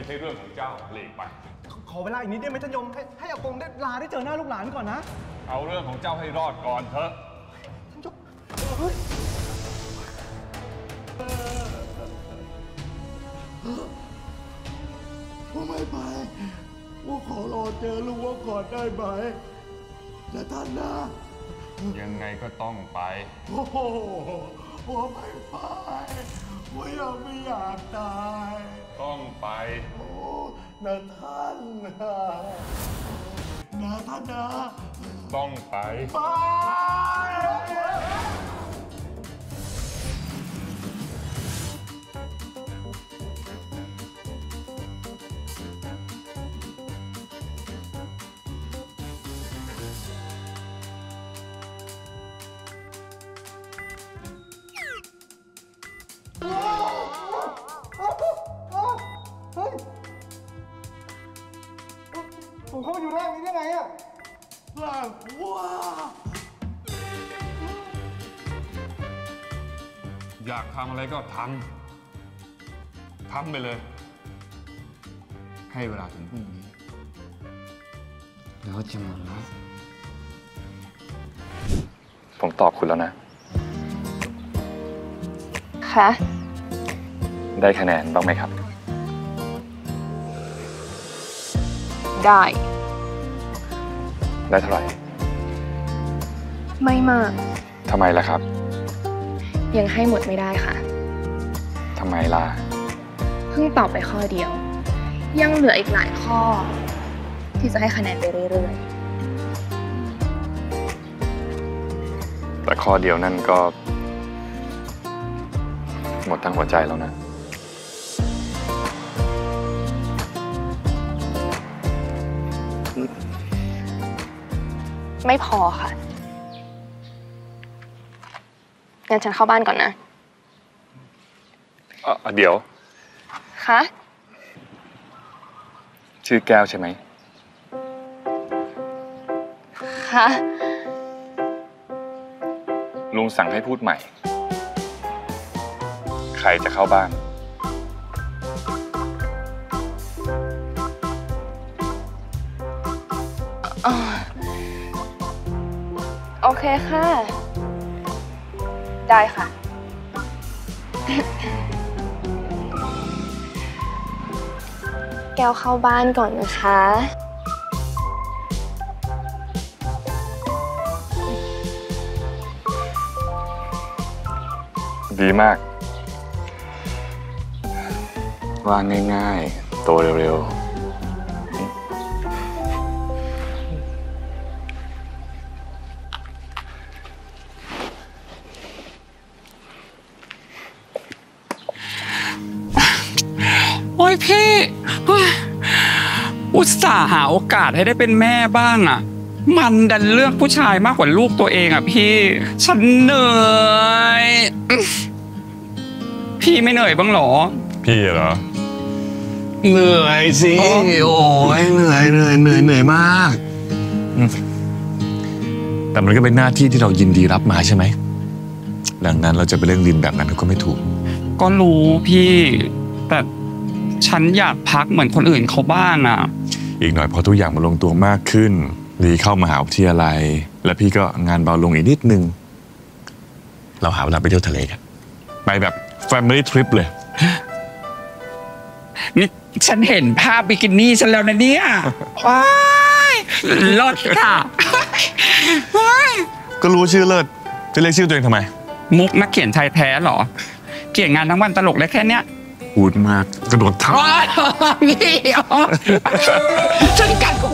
ใช่เรื่องของเจ้าหลีกไปขอเวลาอีกนิดได้ไหมท่านยมให้อากงได้ลาได้เจอหน้าลูกหลานก่อนนะเอาเรื่องของเจ้าให้รอดก่อนเถอะท่านยมเฮ้ยว่าไม่ไปว่าขอรอเจอลูกว่าก่อนได้ไหมนะท่านนะยังไงก็ต้องไปโอ้โหว่าไม่ไปว่ายังไม่อยากตายต้องไปโอ้นะท่านนะท่านนะต้องไปผมเข้ามาอยู่ร่างนี้ได้ไงอะร่างว้าอยากทำอะไรก็ทำไปเลยให้เวลาถึงพรุ่งนี้แล้วจะมาแล้วผมตอบคุณแล้วนะค่ะได้คะแนนบ้างไหมครับได้เท่าไหร่ไม่มากทำไมล่ะครับยังให้หมดไม่ได้ค่ะทำไมล่ะเพิ่งตอบไปข้อเดียวยังเหลืออีกหลายข้อที่จะให้คะแนนไปเรื่อยๆแต่ข้อเดียวนั่นก็หมดทั้งหัวใจแล้วนะไม่พอค่ะงั้นฉันเข้าบ้านก่อนนะเดี๋ยวคะชื่อแก้วใช่ไหมคะลุงสั่งให้พูดใหม่ใครจะเข้าบ้านโอเคค่ะได้ค่ะแก้วเข้าบ้านก่อนนะคะดีมากว่าง่ายๆโตเร็วๆโอ้ยพี่อุตส่าห์หาโอกาสให้ได้เป็นแม่บ้างอ่ะมันดันเลือกผู้ชายมากกว่าลูกตัวเองอ่ะพี่ฉันเหนื่อยพี่ไม่เหนื่อยบ้างหรอพี่เหรอเหนื่อยสิโอ้ยเหนื่อยมากแต่มันก็เป็นหน้าที่ที่เรายินดีรับมาใช่ไหมดังนั้นเราจะไปเร่งรินแบบนั้นก็ไม่ถูกก็รู้พี่แต่ฉันอยากพักเหมือนคนอื่นเขาบ้างอ่ะอีกหน่อยพอทุกอย่างมันลงตัวมากขึ้นลีเข้ามหาวิทยาลัยและพี่ก็งานเบาลงอีกนิดนึงเราหาเวลาไปเที่ยวทะเลกันไปแบบ Family Trip เลยนี่ฉันเห็นภาพบิกินี่ฉันแล้วนะเนี่ยว้ายเลิศค่ะก็รู้ชื่อเลิศจะเรียกชื่อตัวเองทำไมมุกนักเขียนชายแท้เหรอเขียนงานทั้งวันตลกได้แค่เนี้ยพูดมากกระโดดทับนี่ฉันกัด